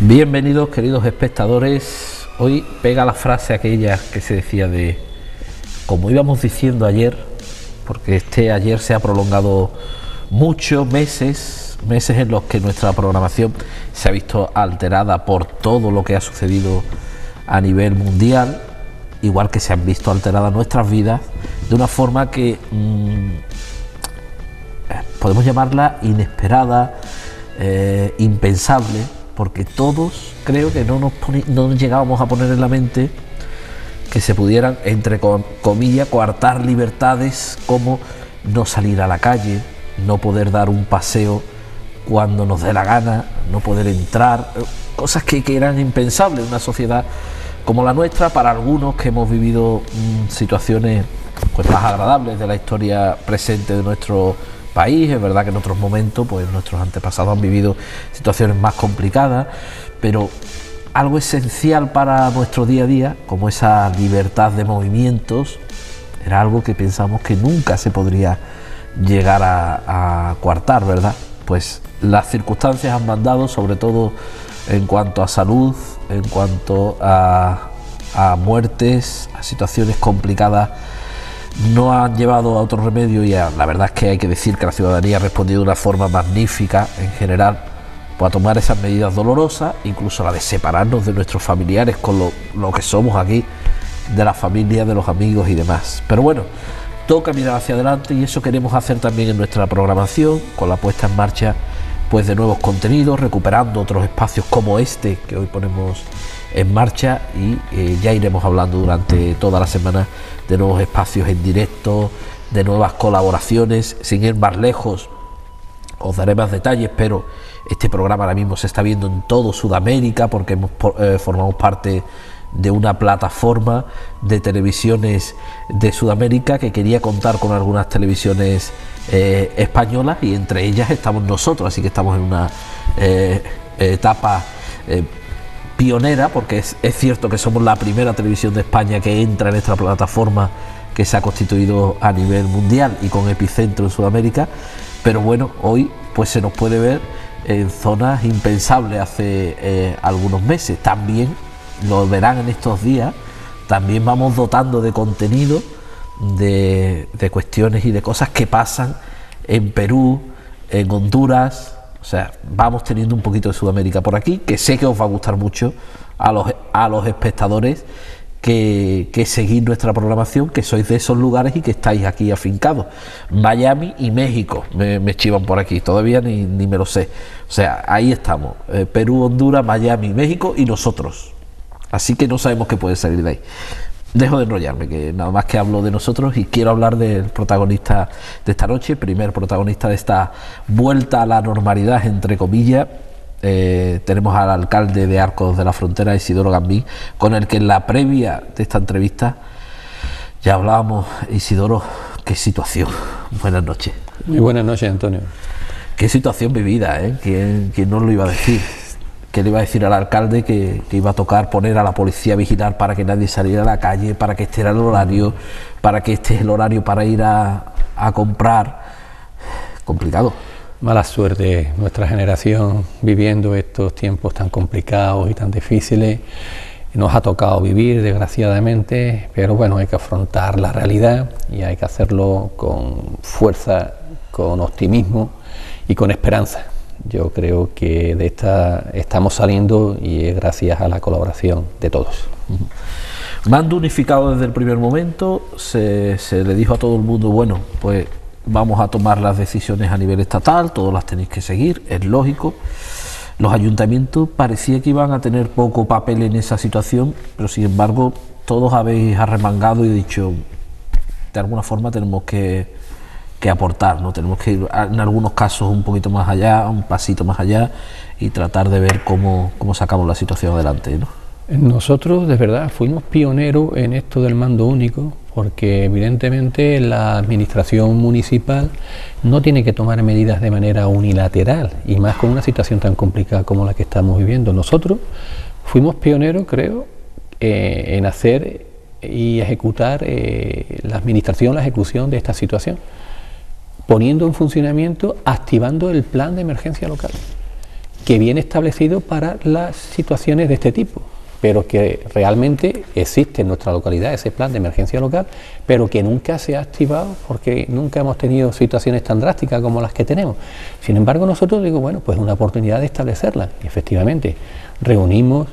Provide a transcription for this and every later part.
Bienvenidos, queridos espectadores. Hoy pega la frase aquella que se decía de, como íbamos diciendo ayer, porque este ayer se ha prolongado muchos meses en los que nuestra programación se ha visto alterada por todo lo que ha sucedido a nivel mundial, igual que se han visto alteradas nuestras vidas de una forma que podemos llamarla inesperada, impensable, porque todos creo que no nos llegábamos a poner en la mente que se pudieran, entre comillas, coartar libertades como no salir a la calle, no poder dar un paseo cuando nos dé la gana, no poder entrar, cosas que eran impensables en una sociedad como la nuestra. Para algunos que hemos vivido situaciones pues más agradables de la historia presente de nuestro país, es verdad que en otros momentos pues nuestros antepasados han vivido situaciones más complicadas, pero algo esencial para nuestro día a día, como esa libertad de movimientos, era algo que pensamos que nunca se podría llegar a coartar, ¿verdad? Pues las circunstancias han mandado, sobre todo en cuanto a salud, en cuanto a muertes, a situaciones complicadas, no han llevado a otro remedio, y la verdad es que hay que decir que la ciudadanía ha respondido de una forma magnífica en general, pues a tomar esas medidas dolorosas, incluso la de separarnos de nuestros familiares con lo que somos aquí, de la familia, de los amigos y demás. Pero bueno, toca mirar hacia adelante y eso queremos hacer también en nuestra programación, con la puesta en marcha pues de nuevos contenidos, recuperando otros espacios como este que hoy ponemos en marcha, y ya iremos hablando durante toda la semana de nuevos espacios en directo, de nuevas colaboraciones. Sin ir más lejos, os daré más detalles, pero este programa ahora mismo se está viendo en todo Sudamérica, porque formamos parte de una plataforma de televisiones de Sudamérica que quería contar con algunas televisiones españolas, y entre ellas estamos nosotros, así que estamos en una etapa pionera, porque es cierto que somos la primera televisión de España que entra en esta plataforma que se ha constituido a nivel mundial y con epicentro en Sudamérica. Pero bueno, hoy pues se nos puede ver en zonas impensables hace algunos meses. También lo verán en estos días, también vamos dotando de contenido de cuestiones y de cosas que pasan en Perú, en Honduras. O sea, vamos teniendo un poquito de Sudamérica por aquí, que sé que os va a gustar mucho a los espectadores que seguís nuestra programación, que sois de esos lugares y que estáis aquí afincados. Miami y México me chivan por aquí, todavía ni me lo sé. O sea, ahí estamos, Perú, Honduras, Miami, México y nosotros. Así que no sabemos qué puede salir de ahí. Dejo de enrollarme, que nada más que hablo de nosotros, y quiero hablar del protagonista de esta noche, primer protagonista de esta vuelta a la normalidad, entre comillas. Tenemos al alcalde de Arcos de la Frontera, Isidoro Gambín, con el que en la previa de esta entrevista ya hablábamos. Isidoro, qué situación. Buenas noches. Muy buenas noches, Antonio. Qué situación vivida, ¿eh? ¿Quién no lo iba a decir? Que le iba a decir al alcalde que iba a tocar poner a la policía a vigilar para que nadie saliera a la calle, para que este era el horario, para que este es el horario para ir a comprar. Complicado. Mala suerte nuestra generación viviendo estos tiempos tan complicados y tan difíciles. Nos ha tocado vivir, desgraciadamente, pero bueno, hay que afrontar la realidad y hay que hacerlo con fuerza, con optimismo y con esperanza. Yo creo que de esta estamos saliendo, y es gracias a la colaboración de todos. Mando unificado desde el primer momento. Se le dijo a todo el mundo, bueno, pues vamos a tomar las decisiones a nivel estatal, todos las tenéis que seguir, es lógico. Los ayuntamientos parecía que iban a tener poco papel en esa situación, pero sin embargo todos habéis arremangado y dicho, de alguna forma tenemos que aportar, ¿no? Tenemos que ir en algunos casos un poquito más allá, un pasito más allá, y tratar de ver cómo sacamos la situación adelante, ¿no? Nosotros de verdad fuimos pioneros en esto del mando único, porque evidentemente la administración municipal no tiene que tomar medidas de manera unilateral, y más con una situación tan complicada como la que estamos viviendo. Nosotros fuimos pioneros, creo, en hacer y ejecutar la ejecución de esta situación, poniendo en funcionamiento, activando el plan de emergencia local. que viene establecido para las situaciones de este tipo, pero que realmente existe en nuestra localidad ese plan de emergencia local, pero que nunca se ha activado porque nunca hemos tenido situaciones tan drásticas como las que tenemos. Sin embargo, nosotros digo, bueno, pues una oportunidad de establecerla. Y efectivamente, reunimos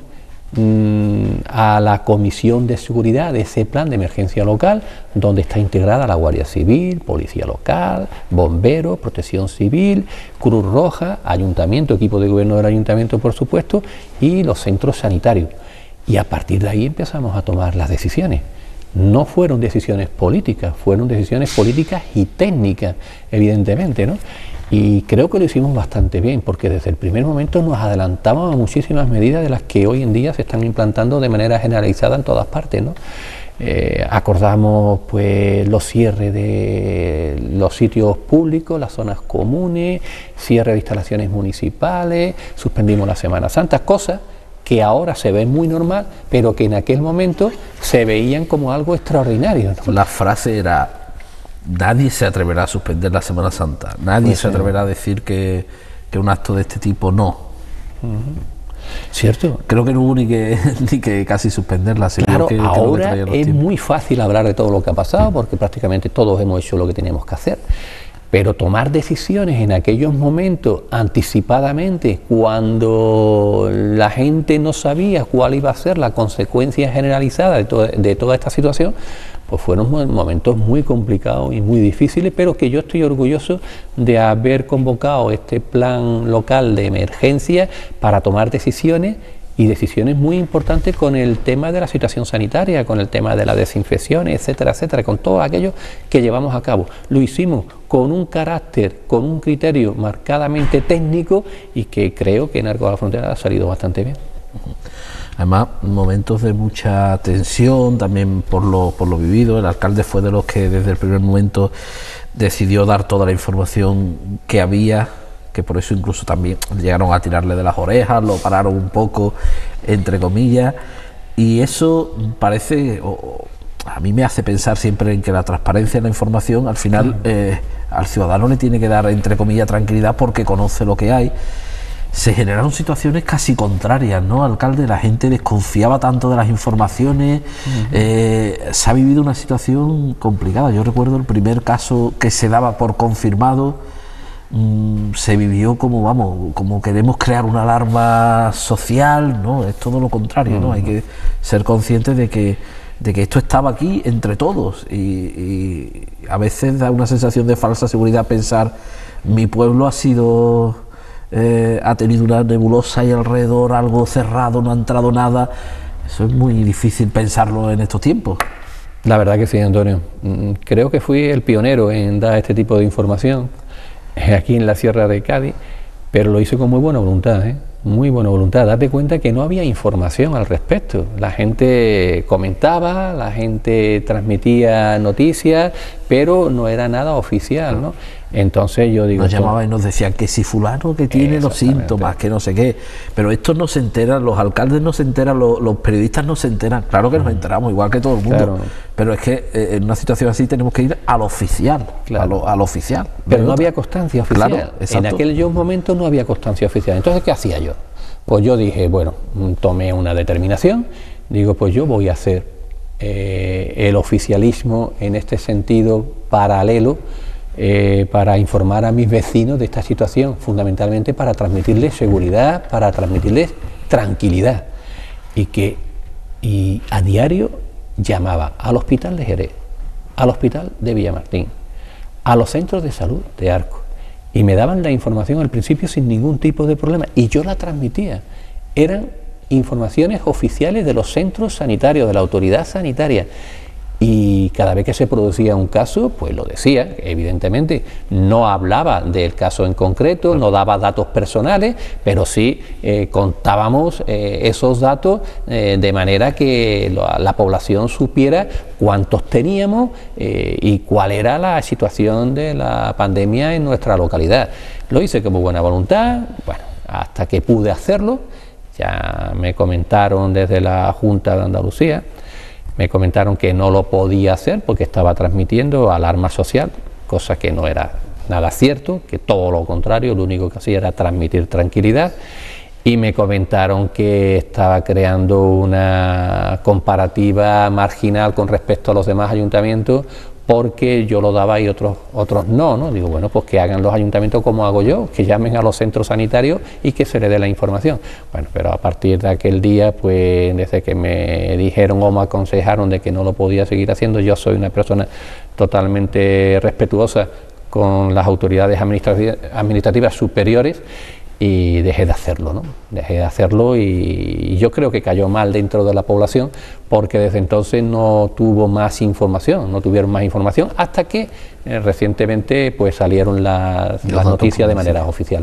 a la Comisión de Seguridad de ese plan de emergencia local, donde está integrada la Guardia Civil, Policía Local, Bomberos, Protección Civil, Cruz Roja, Ayuntamiento, equipo de gobierno del Ayuntamiento, por supuesto, y los centros sanitarios. Y a partir de ahí empezamos a tomar las decisiones. No fueron decisiones políticas, fueron decisiones políticas y técnicas, evidentemente, ¿no? Y creo que lo hicimos bastante bien, porque desde el primer momento nos adelantamos a muchísimas medidas de las que hoy en día se están implantando de manera generalizada en todas partes, ¿no? Acordamos pues los cierres de los sitios públicos, las zonas comunes, cierre de instalaciones municipales, suspendimos la Semana Santa, cosas que ahora se ven muy normal, pero que en aquel momento se veían como algo extraordinario, ¿no? La frase era: nadie se atreverá a suspender la Semana Santa, nadie Pues se atreverá a decir que un acto de este tipo no. ¿Cierto? Creo que no hubo ni que casi suspenderla. Claro, que ahora es tiempos. muy fácil hablar de todo lo que ha pasado, porque prácticamente todos hemos hecho lo que teníamos que hacer. Pero tomar decisiones en aquellos momentos anticipadamente, cuando la gente no sabía cuál iba a ser la consecuencia generalizada de toda esta situación, pues fueron momentos muy complicados y muy difíciles, pero que yo estoy orgulloso de haber convocado este plan local de emergencia para tomar decisiones, y decisiones muy importantes con el tema de la situación sanitaria, con el tema de las desinfecciones, etcétera, etcétera, con todo aquello que llevamos a cabo. Lo hicimos con un carácter, con un criterio marcadamente técnico, y que creo que en Arcos de la Frontera ha salido bastante bien. Además, momentos de mucha tensión, también por lo vivido. El alcalde fue de los que desde el primer momento decidió dar toda la información que había, que por eso incluso también llegaron a tirarle de las orejas, lo pararon un poco, entre comillas, y eso parece, a mí me hace pensar siempre en que la transparencia en la información, al final, al ciudadano le tiene que dar, entre comillas, tranquilidad, porque conoce lo que hay. Se generaron situaciones casi contrarias, ¿no, alcalde? La gente desconfiaba tanto de las informaciones. Se ha vivido una situación complicada. Yo recuerdo el primer caso que se daba por confirmado, se vivió como, vamos, como queremos crear una alarma social, ¿no? Es todo lo contrario, ¿no? Hay que ser conscientes de que esto estaba aquí entre todos, y a veces da una sensación de falsa seguridad pensar: mi pueblo ha tenido una nebulosa y alrededor algo cerrado, no ha entrado nada. Eso es muy difícil pensarlo en estos tiempos. La verdad que sí, Antonio. Creo que fui el pionero en dar este tipo de información aquí en la Sierra de Cádiz, pero lo hice con muy buena voluntad, muy buena voluntad. Date cuenta que no había información al respecto. La gente comentaba, la gente transmitía noticias, pero no era nada oficial, ¿no? Entonces yo digo... Nos llamaban y nos decían que si fulano que tiene los síntomas, que no sé qué, pero estos no se enteran, los alcaldes no se enteran, los periodistas no se enteran. Claro que nos enteramos, igual que todo el mundo, claro, pero es que en una situación así tenemos que ir al oficial, claro, a lo oficial. Pero no había constancia oficial, claro, en aquellos momentos no había constancia oficial. Entonces, ¿qué hacía yo? Pues yo dije, bueno, tomé una determinación, digo, pues yo voy a hacer el oficialismo en este sentido paralelo, para informar a mis vecinos de esta situación, fundamentalmente para transmitirles seguridad, para transmitirles tranquilidad, y a diario llamaba al Hospital de Jerez, al Hospital de Villamartín, a los centros de salud de Arcos, y me daban la información al principio sin ningún tipo de problema, y yo la transmitía. Eran informaciones oficiales de los centros sanitarios, de la autoridad sanitaria, y cada vez que se producía un caso, pues lo decía, evidentemente. No hablaba del caso en concreto, no daba datos personales, pero sí contábamos esos datos de manera que la población supiera cuántos teníamos y cuál era la situación de la pandemia en nuestra localidad. Lo hice con buena voluntad, bueno, hasta que pude hacerlo. Ya me comentaron desde la Junta de Andalucía, me comentaron que no lo podía hacer porque estaba transmitiendo alarma social, cosa que no era nada cierto, que todo lo contrario, lo único que hacía era transmitir tranquilidad, y me comentaron que estaba creando una comparativa marginal con respecto a los demás ayuntamientos, porque yo lo daba y otros no. Digo, bueno, pues que hagan los ayuntamientos como hago yo, que llamen a los centros sanitarios y que se les dé la información. Bueno, pero a partir de aquel día, pues desde que me dijeron o me aconsejaron de que no lo podía seguir haciendo, yo soy una persona totalmente respetuosa con las autoridades administrativas superiores, y dejé de hacerlo, ¿no? Dejé de hacerlo, y yo creo que cayó mal dentro de la población, porque desde entonces no tuvieron más información, hasta que recientemente pues salieron las noticias de manera oficial.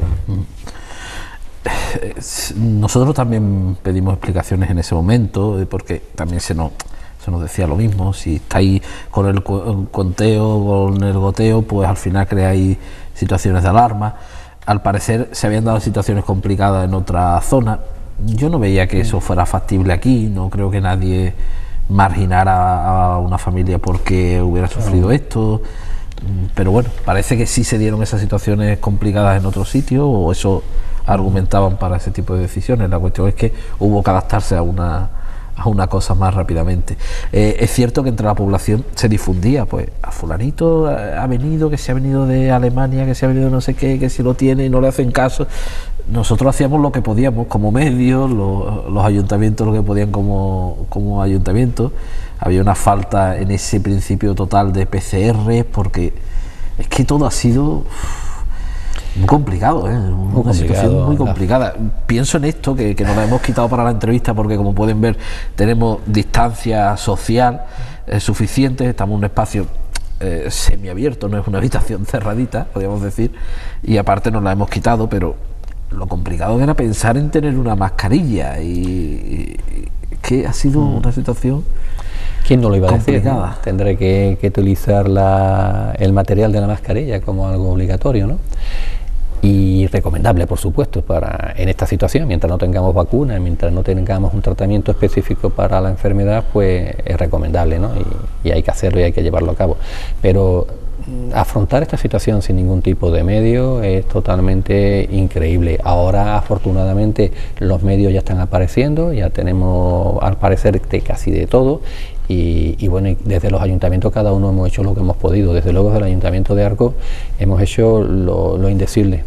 Nosotros también pedimos explicaciones en ese momento, porque también se nos decía lo mismo: si estáis con el conteo, con el goteo, pues al final creáis situaciones de alarma. Al parecer se habían dado situaciones complicadas en otra zona. Yo no veía que eso fuera factible aquí, no creo que nadie marginara a una familia porque hubiera sufrido esto, pero bueno, parece que sí se dieron esas situaciones complicadas en otros sitios, o eso argumentaban para ese tipo de decisiones. La cuestión es que hubo que adaptarse a una cosa más rápidamente. Es cierto que entre la población se difundía, pues a fulanito ha venido, que se ha venido de Alemania, que se ha venido de no sé qué, que si lo tiene y no le hacen caso. Nosotros hacíamos lo que podíamos como medios, los ayuntamientos lo que podían como ayuntamientos. Había una falta en ese principio total de PCR, porque es que todo ha sido muy complicado, una situación muy complicada. Pienso en esto, que nos la hemos quitado para la entrevista, porque como pueden ver tenemos distancia social suficiente, estamos en un espacio semiabierto, no es una habitación cerradita, podríamos decir, y aparte nos la hemos quitado, pero lo complicado era pensar en tener una mascarilla, y que ha sido una situación ¿quién no lo iba a decir? Complicada. ¿No? Tendré que utilizar el material de la mascarilla como algo obligatorio, ¿no? Y recomendable, por supuesto, en esta situación, mientras no tengamos vacuna, mientras no tengamos un tratamiento específico para la enfermedad, pues es recomendable, ¿no? Y hay que hacerlo y hay que llevarlo a cabo. Pero afrontar esta situación sin ningún tipo de medio es totalmente increíble. Ahora, afortunadamente, los medios ya están apareciendo, ya tenemos al parecer casi de todo. Y bueno, desde los ayuntamientos cada uno hemos hecho lo que hemos podido. Desde luego desde el Ayuntamiento de Arcos hemos hecho lo indecible.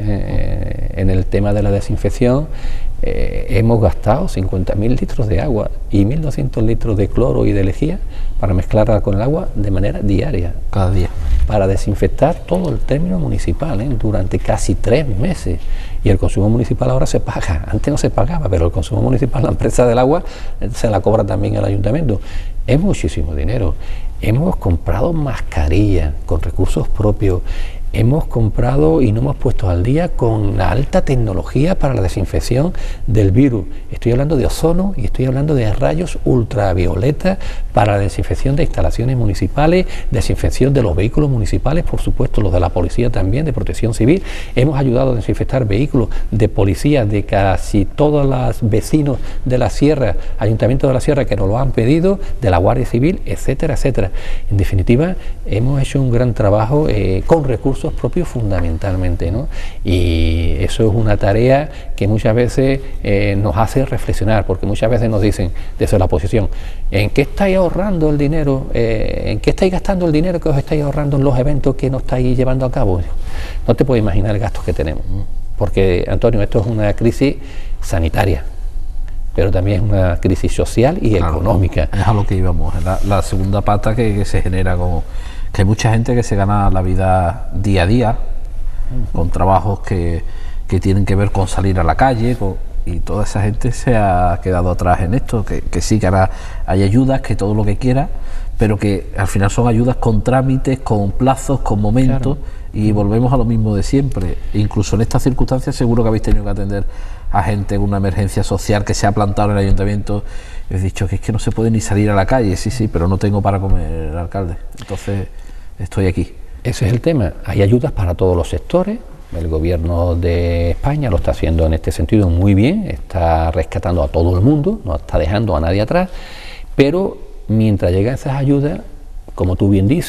En el tema de la desinfección hemos gastado 50.000 litros de agua y 1.200 litros de cloro y de lejía para mezclarla con el agua de manera diaria. Cada día. Para desinfectar todo el término municipal durante casi 3 meses. Y el consumo municipal ahora se paga. Antes no se pagaba, pero el consumo municipal, la empresa del agua, se la cobra también el ayuntamiento. Es muchísimo dinero. Hemos comprado mascarillas con recursos propios. Hemos comprado y nos hemos puesto al día con la alta tecnología para la desinfección del virus. Estoy hablando de ozono y estoy hablando de rayos ultravioleta para la desinfección de instalaciones municipales, desinfección de los vehículos municipales, por supuesto los de la policía también, de protección civil. Hemos ayudado a desinfectar vehículos de policía de casi todos los vecinos de la Sierra, Ayuntamiento de la Sierra, que nos lo han pedido, de la Guardia Civil, etcétera, etcétera. En definitiva, hemos hecho un gran trabajo con recursos propios fundamentalmente, ¿no? Y eso es una tarea que muchas veces nos hace reflexionar, porque muchas veces nos dicen desde la oposición: ¿en qué estáis ahorrando el dinero? ¿En qué estáis gastando el dinero que os estáis ahorrando en los eventos que no estáis llevando a cabo? No te puedes imaginar el gastos que tenemos, porque, Antonio, esto es una crisis sanitaria, pero también es una crisis social y económica. Es a lo que íbamos, la segunda pata que se genera, como que hay mucha gente que se gana la vida día a día con trabajos que tienen que ver con salir a la calle, y toda esa gente se ha quedado atrás en esto, que sí, que ahora hay ayudas, que todo lo que quiera, pero que al final son ayudas con trámites, con plazos, con momentos, claro. Y volvemos a lo mismo de siempre. Incluso en estas circunstancias seguro que habéis tenido que atender a gente en una emergencia social que se ha plantado en el ayuntamiento. He dicho que es que no se puede ni salir a la calle. Sí, pero no tengo para comer, alcalde, entonces estoy aquí. Ese es el tema. Hay ayudas para todos los sectores. El gobierno de España lo está haciendo en este sentido muy bien, está rescatando a todo el mundo, no está dejando a nadie atrás, pero mientras llegan esas ayudas, como tú bien dices,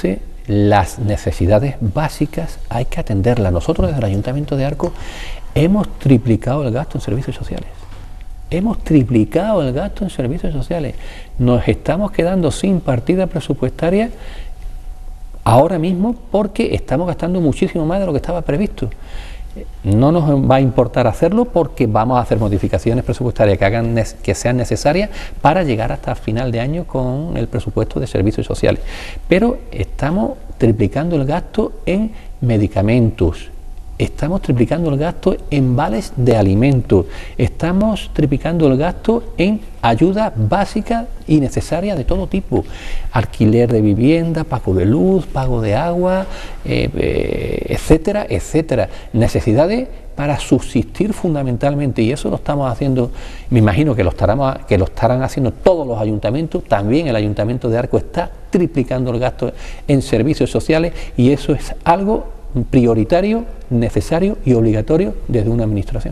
las necesidades básicas hay que atenderlas. Nosotros desde el Ayuntamiento de Arcos hemos triplicado el gasto en servicios sociales. Hemos triplicado el gasto en servicios sociales. Nos estamos quedando sin partida presupuestaria ahora mismo porque estamos gastando muchísimo más de lo que estaba previsto. No nos va a importar hacerlo porque vamos a hacer modificaciones presupuestarias que sean necesarias para llegar hasta final de año con el presupuesto de servicios sociales. Pero estamos triplicando el gasto en medicamentos, estamos triplicando el gasto en vales de alimentos, estamos triplicando el gasto en ayuda básica y necesaria de todo tipo, alquiler de vivienda, pago de luz, pago de agua, etcétera, etcétera, necesidades para subsistir fundamentalmente, y eso lo estamos haciendo, me imagino que lo estarán haciendo todos los ayuntamientos. También el Ayuntamiento de Arcos está triplicando el gasto en servicios sociales, y eso es algo prioritario, necesario y obligatorio desde una administración.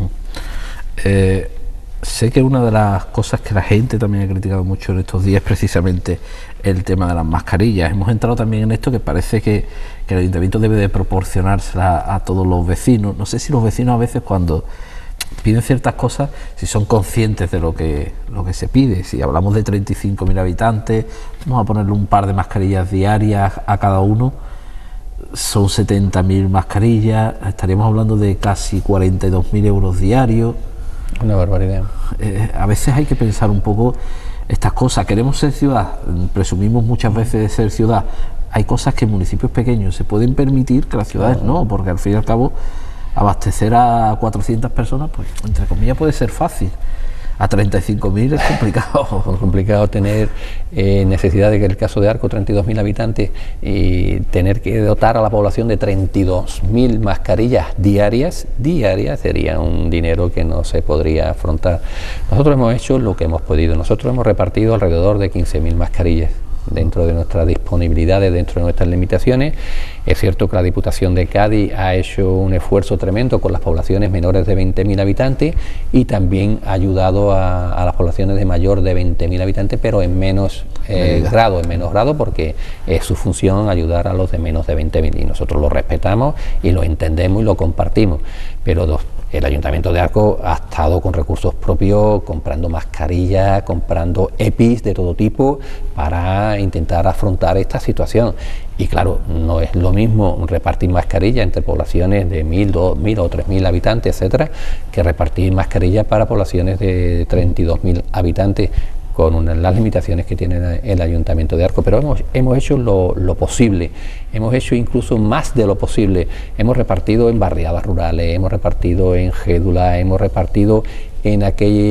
Sé que una de las cosas que la gente también ha criticado mucho en estos días es precisamente el tema de las mascarillas. Hemos entrado también en esto, que parece que el ayuntamiento debe de proporcionársela a todos los vecinos. No sé si los vecinos a veces, cuando piden ciertas cosas, si son conscientes de lo que se pide. Si hablamos de 35.000 habitantes, vamos a ponerle un par de mascarillas diarias a cada uno, son 70.000 mascarillas, estaríamos hablando de casi 42.000 euros diarios. Una barbaridad. A veces hay que pensar un poco estas cosas. Queremos ser ciudad, presumimos muchas veces de ser ciudad. Hay cosas que en municipios pequeños se pueden permitir, que las ciudades no, porque al fin y al cabo abastecer a 400 personas, pues entre comillas puede ser fácil. A 35.000 es complicado. Es complicado tener necesidad de que, en el caso de Arcos, 32.000 habitantes, y tener que dotar a la población de 32.000 mascarillas diarias sería un dinero que no se podría afrontar. Nosotros hemos hecho lo que hemos podido. Nosotros hemos repartido alrededor de 15.000 mascarillas dentro de nuestras disponibilidades, dentro de nuestras limitaciones. Es cierto que la Diputación de Cádiz ha hecho un esfuerzo tremendo con las poblaciones menores de 20.000 habitantes y también ha ayudado a las poblaciones de mayor de 20.000 habitantes, pero en menos grado, porque es su función ayudar a los de menos de 20.000, y nosotros lo respetamos y lo entendemos y lo compartimos. Pero el Ayuntamiento de Arcos ha estado con recursos propios comprando mascarillas, comprando EPIs de todo tipo para intentar afrontar esta situación. Y claro, no es lo mismo repartir mascarillas entre poblaciones de 1.000, 2.000 o 3.000 habitantes, etcétera, que repartir mascarillas para poblaciones de 32.000 habitantes, con las limitaciones que tiene el Ayuntamiento de Arcos. Pero hemos hecho lo posible, hemos hecho incluso más de lo posible. Hemos repartido en barriadas rurales, hemos repartido en Gédula, hemos repartido en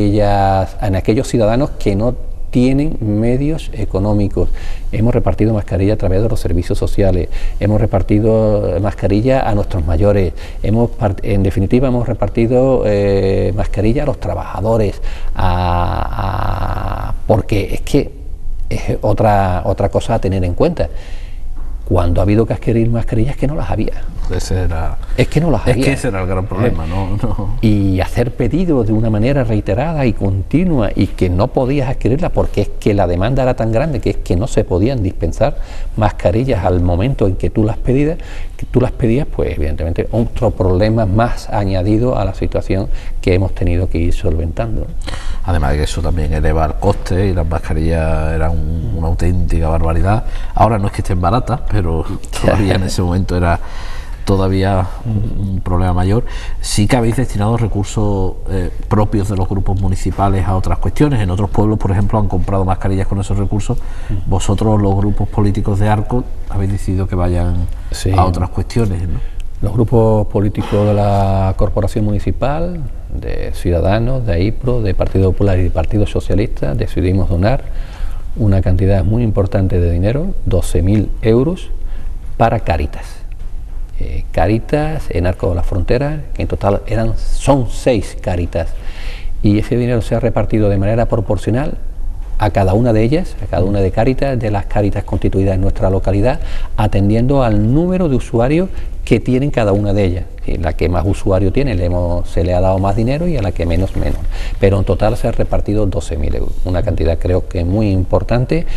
aquellos ciudadanos que no tienen medios económicos. Hemos repartido mascarilla a través de los servicios sociales, hemos repartido mascarilla a nuestros mayores, en definitiva hemos repartido mascarilla a los trabajadores, porque es que es otra cosa a tener en cuenta. Cuando ha habido que adquirir mascarillas, es que no las había. Ese era el gran problema, ¿no? Y hacer pedidos de una manera reiterada y continua, y que no podías adquirirlas porque es que la demanda era tan grande que es que no se podían dispensar mascarillas al momento en que tú las pedías, pues evidentemente otro problema más añadido a la situación que hemos tenido que ir solventando. Además de que eso también eleva el coste, y las mascarillas eran una auténtica barbaridad. Ahora no es que estén baratas, pero todavía en ese momento era todavía un problema mayor. Sí que habéis destinado recursos propios de los grupos municipales a otras cuestiones. En otros pueblos, por ejemplo, han comprado mascarillas con esos recursos. Vosotros, los grupos políticos de Arcos, habéis decidido que vayan a otras cuestiones, ¿no? Los grupos políticos de la Corporación Municipal, de Ciudadanos, de AIPRO, de Partido Popular y de Partido Socialista, decidimos donar una cantidad muy importante de dinero, 12.000 euros, para Cáritas. Cáritas en Arcos de la Frontera, que en total son 6 Cáritas, y ese dinero se ha repartido de manera proporcional a cada una de ellas, a cada una de Cáritas, de las Cáritas constituidas en nuestra localidad, atendiendo al número de usuarios que tienen cada una de ellas. La que más usuarios tiene se le ha dado más dinero, y a la que menos. Pero en total se ha repartido 12.000 euros, una cantidad creo que muy importante,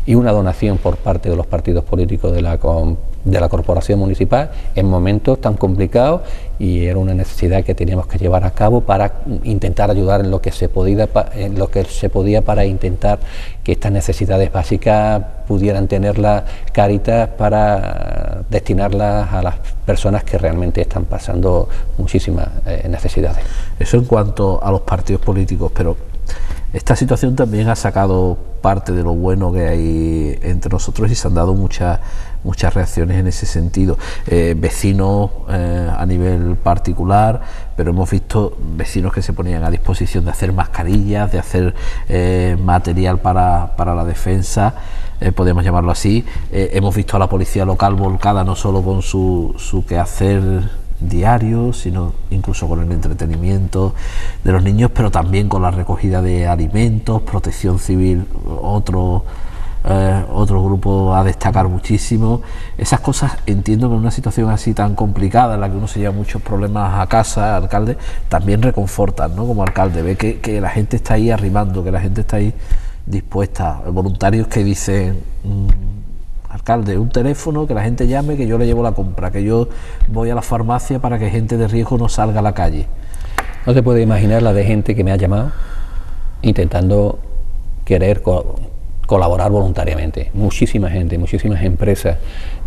y una donación por parte de los partidos políticos de la corporación municipal en momentos tan complicados, y era una necesidad que teníamos que llevar a cabo para intentar ayudar en lo que se podía, para intentar que estas necesidades básicas pudieran tener la Cáritas para destinarlas a las personas que realmente están pasando muchísimas necesidades. Eso en cuanto a los partidos políticos, pero esta situación también ha sacado parte de lo bueno que hay entre nosotros y se han dado muchas reacciones en ese sentido. Vecinos a nivel particular, pero hemos visto vecinos que se ponían a disposición de hacer mascarillas, de hacer material para la defensa, podemos llamarlo así. Hemos visto a la policía local volcada no solo con su quehacer diario, sino incluso con el entretenimiento de los niños, pero también con la recogida de alimentos, protección civil, otro grupo a destacar muchísimo. Esas cosas, entiendo que en una situación así tan complicada, en la que uno se lleva muchos problemas a casa, alcalde, también reconfortan, ¿no? Como alcalde, ve que la gente está ahí arrimando, que la gente está ahí dispuesta, voluntarios que dicen: alcalde, un teléfono, que la gente llame, que yo le llevo la compra, que yo voy a la farmacia para que gente de riesgo no salga a la calle. No se puede imaginar la de gente que me ha llamado intentando querer colaborar voluntariamente. Muchísima gente, muchísimas empresas.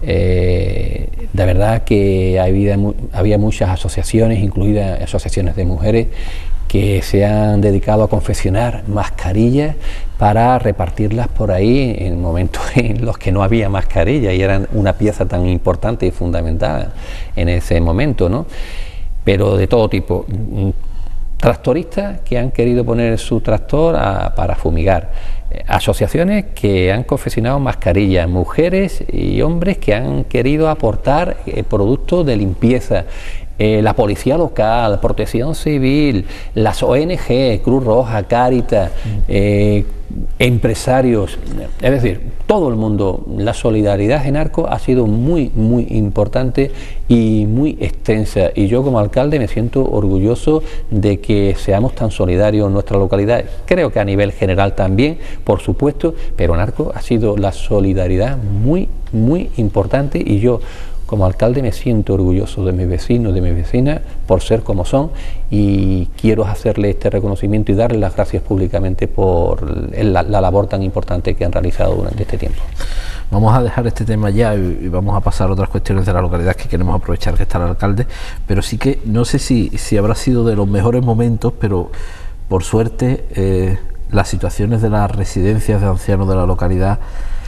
De verdad que había muchas asociaciones, incluidas asociaciones de mujeres, que se han dedicado a confeccionar mascarillas para repartirlas por ahí en momentos en los que no había mascarilla y eran una pieza tan importante y fundamental en ese momento, ¿no? Pero de todo tipo. Tractoristas que han querido poner su tractor para fumigar, asociaciones que han confeccionado mascarillas, mujeres y hombres que han querido aportar productos de limpieza, la policía local, Protección Civil, las ONG, Cruz Roja, Cáritas, empresarios, es decir, todo el mundo. La solidaridad en Arcos ha sido muy importante y muy extensa, y yo como alcalde me siento orgulloso de que seamos tan solidarios en nuestra localidad. Creo que a nivel general también, por supuesto, pero en Arcos ha sido la solidaridad muy importante, y yo como alcalde me siento orgulloso de mis vecinos, de mis vecinas, por ser como son, y quiero hacerle este reconocimiento y darle las gracias públicamente por la labor tan importante que han realizado durante este tiempo. Vamos a dejar este tema ya y vamos a pasar a otras cuestiones de la localidad que queremos aprovechar que está el alcalde, pero sí que no sé si habrá sido de los mejores momentos, pero por suerte las situaciones de las residencias de ancianos de la localidad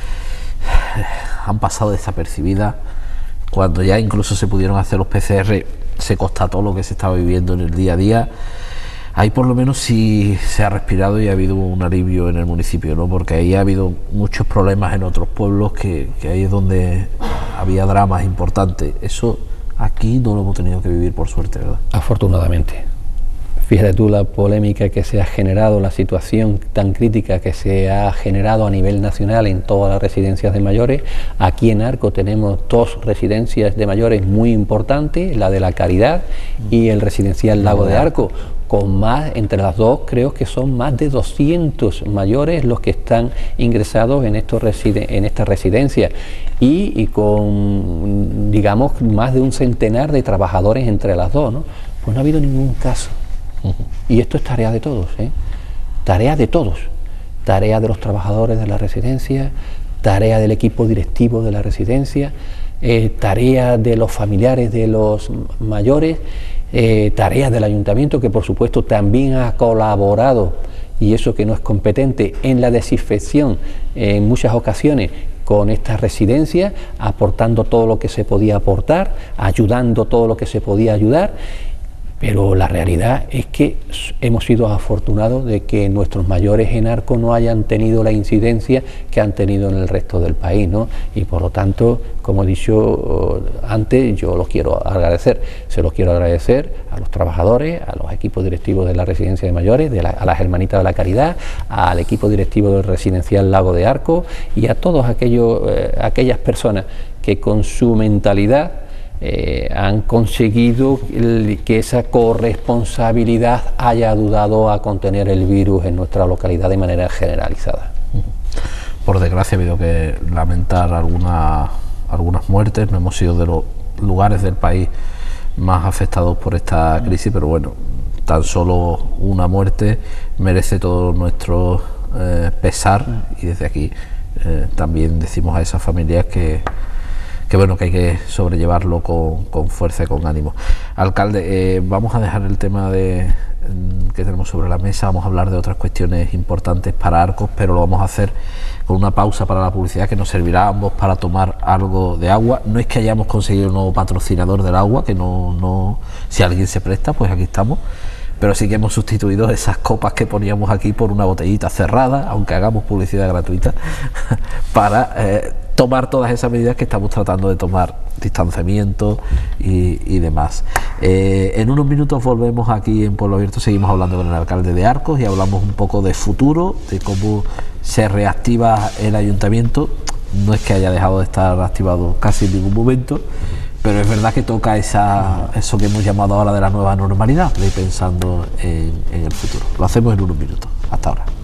han pasado desapercibidas. Cuando ya incluso se pudieron hacer los PCR, se constató lo que se estaba viviendo en el día a día. Ahí por lo menos sí se ha respirado y ha habido un alivio en el municipio, ¿no? Porque ahí ha habido muchos problemas en otros pueblos, que ahí es donde había dramas importantes. Eso aquí no lo hemos tenido que vivir, por suerte, ¿verdad? Afortunadamente. Fíjate tú la polémica que se ha generado, la situación tan crítica que se ha generado a nivel nacional en todas las residencias de mayores. Aquí en Arcos tenemos dos residencias de mayores muy importantes, la de la Caridad y el residencial Lago de Arcos, con más, entre las dos creo que son más de 200 mayores los que están ingresados en esta residencia, y con, digamos, más de un centenar de trabajadores entre las dos, ¿no? Pues no ha habido ningún caso. Y esto es tarea de todos, tarea de todos, tarea de los trabajadores de la residencia, tarea del equipo directivo de la residencia, tarea de los familiares de los mayores, tarea del ayuntamiento, que por supuesto también ha colaborado, y eso que no es competente, en la desinfección en muchas ocasiones con estas residencias, aportando todo lo que se podía aportar, ayudando todo lo que se podía ayudar. Pero la realidad es que hemos sido afortunados de que nuestros mayores en Arcos no hayan tenido la incidencia que han tenido en el resto del país, ¿no? Y por lo tanto, como he dicho antes, yo los quiero agradecer. Se los quiero agradecer a los trabajadores, a los equipos directivos de la residencia de mayores, a las Hermanitas de la Caridad, al equipo directivo del residencial Lago de Arcos, y a todos aquellas personas que con su mentalidad han conseguido que esa corresponsabilidad haya ayudado a contener el virus en nuestra localidad de manera generalizada. por desgracia ha habido que lamentar algunas muertes. No hemos sido de los lugares del país más afectados por esta crisis, pero bueno, tan solo una muerte merece todo nuestro pesar, y desde aquí también decimos a esas familias que bueno, que hay que sobrellevarlo con fuerza y con ánimo. Alcalde, vamos a dejar el tema que tenemos sobre la mesa, vamos a hablar de otras cuestiones importantes para Arcos, pero lo vamos a hacer con una pausa para la publicidad que nos servirá a ambos para tomar algo de agua. No es que hayamos conseguido un nuevo patrocinador del agua, que no si alguien se presta, pues aquí estamos, pero sí que hemos sustituido esas copas que poníamos aquí por una botellita cerrada, aunque hagamos publicidad gratuita, para tomar todas esas medidas que estamos tratando de tomar, distanciamiento y demás. En unos minutos volvemos aquí en Pueblo Abierto, seguimos hablando con el alcalde de Arcos y hablamos un poco de futuro, de cómo se reactiva el ayuntamiento. No es que haya dejado de estar activado casi en ningún momento, pero es verdad que toca eso que hemos llamado ahora de la nueva normalidad, de ir pensando en el futuro. Lo hacemos en unos minutos. Hasta ahora.